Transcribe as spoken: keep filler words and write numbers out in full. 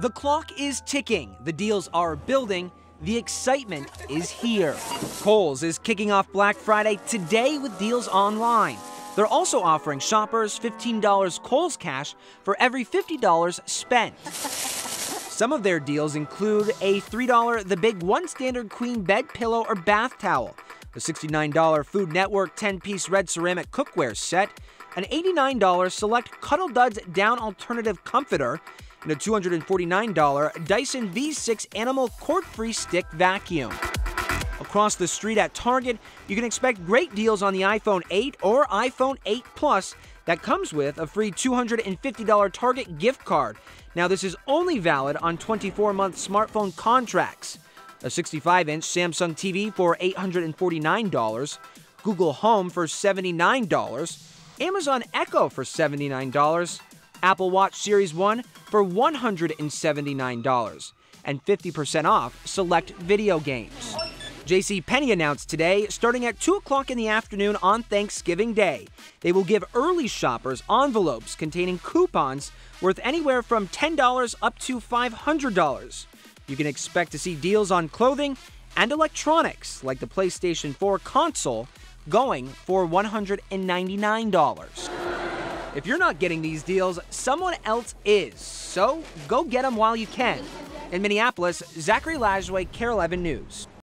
The clock is ticking, the deals are building, the excitement is here. Kohl's is kicking off Black Friday today with deals online. They're also offering shoppers fifteen dollars Kohl's cash for every fifty dollars spent. Some of their deals include a three dollar The Big One Standard Queen Bed Pillow or Bath Towel, a sixty-nine dollar Food Network ten piece red ceramic cookware set, an eighty-nine dollar Select Cuddle Duds Down Alternative Comforter, and a two hundred forty-nine dollar Dyson V six Animal Cord-Free Stick Vacuum. Across the street at Target, you can expect great deals on the iPhone eight or iPhone eight Plus that comes with a free two hundred fifty dollar Target gift card. Now, this is only valid on twenty-four month smartphone contracts. A sixty-five inch Samsung T V for eight hundred forty-nine dollars, Google Home for seventy-nine dollars, Amazon Echo for seventy-nine dollars, Apple Watch Series one for one hundred seventy-nine dollars, and fifty percent off select video games. JCPenney announced today, starting at two o'clock in the afternoon on Thanksgiving Day, they will give early shoppers envelopes containing coupons worth anywhere from ten dollars up to five hundred dollars. You can expect to see deals on clothing and electronics, like the PlayStation four console, going for one hundred ninety-nine dollars. If you're not getting these deals, someone else is, so go get them while you can. In Minneapolis, Zachary Lashway, K eleven News.